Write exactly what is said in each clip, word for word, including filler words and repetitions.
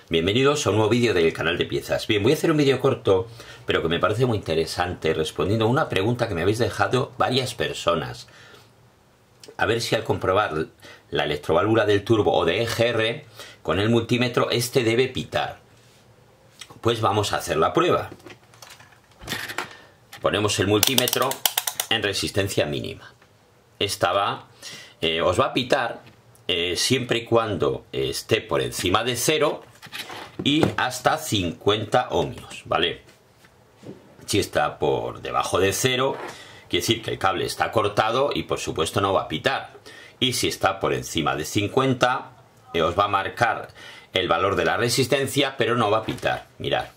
Bienvenidos a un nuevo vídeo del canal de piezas. Bien, voy a hacer un vídeo corto, pero que me parece muy interesante, respondiendo a una pregunta que me habéis dejado varias personas. A ver si al comprobar la electroválvula del turbo o de E G R con el multímetro, este debe pitar. Pues vamos a hacer la prueba. Ponemos el multímetro en resistencia mínima. Esta va, eh, os va a pitar eh, siempre y cuando esté por encima de cero y hasta cincuenta ohmios, ¿vale? Si está por debajo de cero, quiere decir que el cable está cortado y por supuesto no va a pitar. Y si está por encima de cincuenta, eh, os va a marcar el valor de la resistencia, pero no va a pitar. Mirad.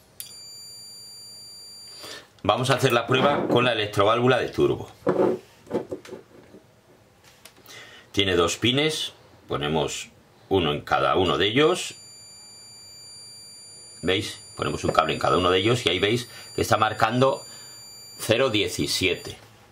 Vamos a hacer la prueba con la electroválvula de turbo. Tiene dos pines, ponemos uno en cada uno de ellos. ¿Veis? Ponemos un cable en cada uno de ellos y ahí veis que está marcando cero coma diecisiete.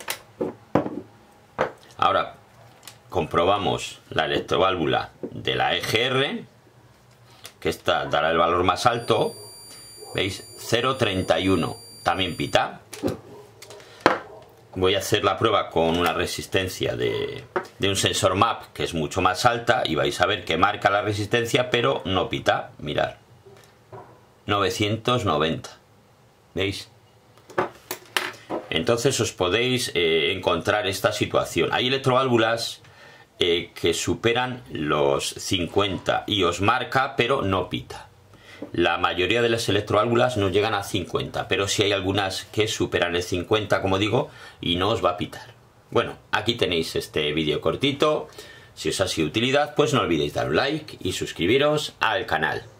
Ahora comprobamos la electroválvula de la E G R, que esta dará el valor más alto. ¿Veis? cero coma treinta y uno. También pita. Voy a hacer la prueba con una resistencia de, de un sensor M A P que es mucho más alta y vais a ver que marca la resistencia pero no pita. Mirad. novecientos noventa. ¿Veis? Entonces os podéis eh, encontrar esta situación. Hay electroválvulas eh, que superan los cincuenta y os marca pero no pita. La mayoría de las electroválvulas no llegan a cincuenta, pero sí hay algunas que superan el cincuenta, como digo, y no os va a pitar. Bueno, aquí tenéis este vídeo cortito. Si os ha sido de utilidad, pues no olvidéis dar un like y suscribiros al canal.